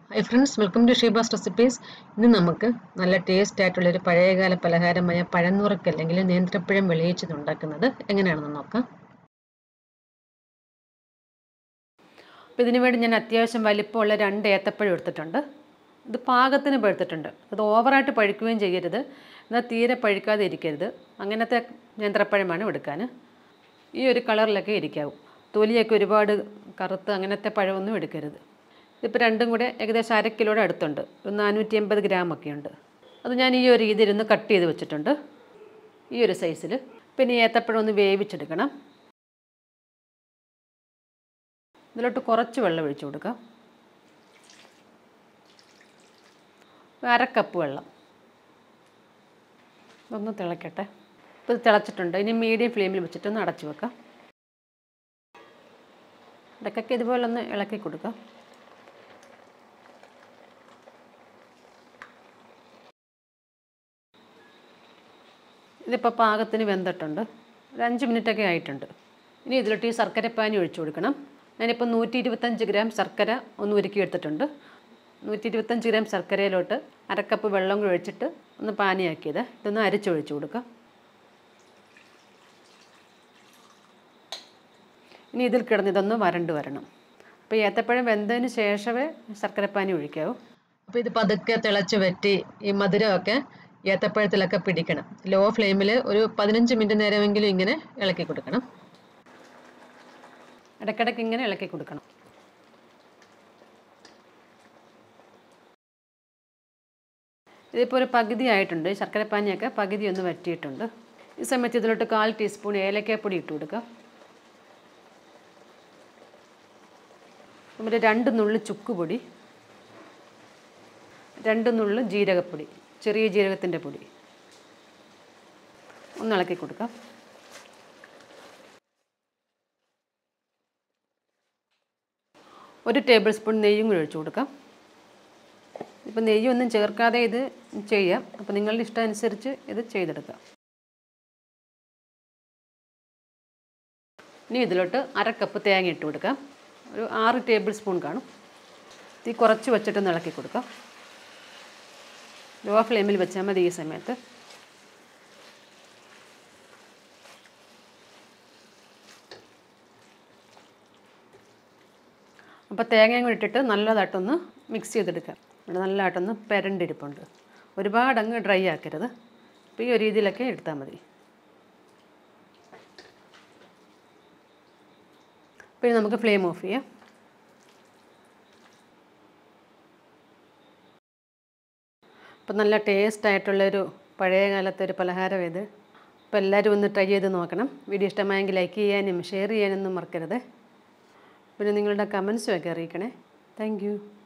Hi friends, welcome to Sheba's Recipes. ഇന്ന് നമുക്ക് നല്ല ടേസ്റ്റ് ആയിട്ടുള്ള ഒരു പഴയകാല പലഹാരമായ പഴന്നുറക്ക് അല്ലെങ്കിൽ നേന്ത്രപ്പഴം വെളിയിച്ചത് ഉണ്ടാക്കുന്നത് എങ്ങനെയാണെന്ന് നോക്കാം. അപ്പോൾ ഇതിനു വേണ്ടി ഞാൻ അത്യാവശ്യം വലിപ്പമുള്ള 2 ഏത്തപ്പഴം എടുത്തിട്ടുണ്ട്. ഇത് പാകത്തിന് പഴുത്തിട്ടുണ്ട്. അത് ഓവറായിട്ട് പഴുക്കുകയും ചെയ്യരുത്, എന്നാൽ തീരെ പഴുക്കാതെ ഇരിക്കരുത്. അങ്ങനത്തെ നേന്ത്രപ്പഴമാണ് എടുക്കാൻ. ഈ ഒരു കളറിലൊക്കെ ഇരിക്കാവും. തൊലിയൊക്കെ ഒരുപാട് കറുത്ത് അങ്ങനത്തെ പഴമൊന്നും എടുക്കരുത്. ഇതിപ്പോൾ രണ്ടും കൂടെ ഏകദേശം 1/2 കിലോയുടെ അടുത്തുണ്ട്. 480 ഗ്രാം ഒക്കെ ഉണ്ട്. അത് ഞാൻ ഈ ഒരു രീതിയിൽ ഒന്ന് കട്ട് ചെയ്ത് വെച്ചിട്ടുണ്ട്, ഈ ഒരു സൈസിൽ. പിന്നെ ഈ ഏത്തപ്പഴം ഒന്ന് വേവിച്ചെടുക്കണം. ഇതിലോട്ട് കുറച്ച് വെള്ളം ഒഴിച്ചു കൊടുക്കാം. 1/2 കപ്പ് വെള്ളം. ഇതൊന്ന് തിളക്കട്ടെ. ഇപ്പോൾ ഇത് തിളച്ചിട്ടുണ്ട്. ഇനി മീഡിയം ഫ്ലെയിമിൽ വെച്ചിട്ടൊന്ന് അടച്ചു വെക്കാം. ഇടയ്ക്കൊക്കെ ഇതുപോലെ ഒന്ന് ഇളക്കി കൊടുക്കാം. ഇതിപ്പോൾ പാകത്തിന് വെന്തിട്ടുണ്ട്. ഒരു 5 മിനിറ്റൊക്കെ ആയിട്ടുണ്ട്. ഇനി ഇതിലോട്ട് ഈ ശർക്കരപ്പാനി ഒഴിച്ചു കൊടുക്കണം. ഞാനിപ്പോൾ 125 ഗ്രാം ശർക്കര ഒന്ന് ഉരുക്കി എടുത്തിട്ടുണ്ട്. 125 ഗ്രാം ശർക്കരയിലോട്ട് 1/2 കപ്പ് വെള്ളം കൂടി ഒഴിച്ചിട്ട് ഒന്ന് പാനിയാക്കിയത്. ഇതൊന്ന് അരിച്ചൊഴിച്ചു കൊടുക്കാം. ഇനി ഇതിൽ കിടന്ന് ഇതൊന്ന് വരണ്ട് വരണം. അപ്പോൾ ഏത്തപ്പഴം വെന്തതിന് ശേഷമേ ശർക്കരപ്പാനി ഒഴിക്കാവൂ. അപ്പോൾ ഇത് പതുക്കെ തിളച്ച് വറ്റി ഈ മധുരമൊക്കെ ഏത്തപ്പഴത്തിലൊക്കെ പിടിക്കണം. ലോ ഫ്ലെയിമിൽ ഒരു 15 മിനിറ്റ് നേരമെങ്കിലും ഇങ്ങനെ ഇളക്കി കൊടുക്കണം. ഇടയ്ക്കിടയ്ക്ക് ഇങ്ങനെ ഇളക്കി കൊടുക്കണം. ഇതിപ്പോൾ ഒരു പകുതി ആയിട്ടുണ്ട്. ശർക്കരപ്പാനിയൊക്കെ പകുതി ഒന്ന് വറ്റിയിട്ടുണ്ട്. ഈ സമയത്ത് ഇതിലോട്ട് 1/4 ടീസ്പൂൺ ഏലക്കാപ്പൊടി ഇട്ട് കൊടുക്കാം. പിന്നെ 2 നുള്ള് ചുക്കുപൊടി, 2 നുള്ള് ജീരകപ്പൊടി, ചെറിയ ജീരകത്തിൻ്റെ പൊടി. ഒന്ന് ഇളക്കി കൊടുക്കാം. ഒരു ടേബിൾ സ്പൂൺ നെയ്യും കൂടി ഒഴിച്ചു കൊടുക്കാം. ഇപ്പോൾ നെയ്യൊന്നും ചേർക്കാതെ ഇത് ചെയ്യാം. അപ്പോൾ നിങ്ങളുടെ ഇഷ്ടം അനുസരിച്ച് ഇത് ചെയ്തെടുക്കാം. ഇനി ഇതിലോട്ട് 1/2 കപ്പ് തേങ്ങ ഇട്ട് കൊടുക്കാം. ഒരു 6 ടേബിൾ സ്പൂൺ കാണും. തീ കുറച്ച് വെച്ചിട്ടൊന്ന് ഇളക്കി കൊടുക്കാം. ലോ ഫ്ലെയിമിൽ വെച്ചാൽ മതി ഈ സമയത്ത്. അപ്പോൾ തേങ്ങയും കൂടി ഇട്ടിട്ട് നല്ലതായിട്ടൊന്ന് മിക്സ് ചെയ്തെടുക്കാം. ഇവിടെ നല്ലതായിട്ടൊന്ന് പെരണ്ടിരിപ്പുണ്ട്. ഒരുപാട് അങ്ങ് ഡ്രൈ ആക്കരുത്. അപ്പോൾ ഈ ഒരു രീതിയിലൊക്കെ എടുത്താൽ മതി. പിന്നെ നമുക്ക് ഫ്ലെയിം ഓഫ് ചെയ്യാം. അപ്പോൾ നല്ല ടേസ്റ്റായിട്ടുള്ളൊരു പഴയ കാലത്തെ ഒരു പലഹാരം ഇത്. അപ്പോൾ എല്ലാവരും ഒന്ന് ട്രൈ ചെയ്ത് നോക്കണം. വീഡിയോ ഇഷ്ടമായെങ്കിൽ ലൈക്ക് ചെയ്യാനും ഷെയർ ചെയ്യാനൊന്നും മറക്കരുത്. പിന്നെ നിങ്ങളുടെ കമൻസും ഒക്കെ അറിയിക്കണേ. Thank you.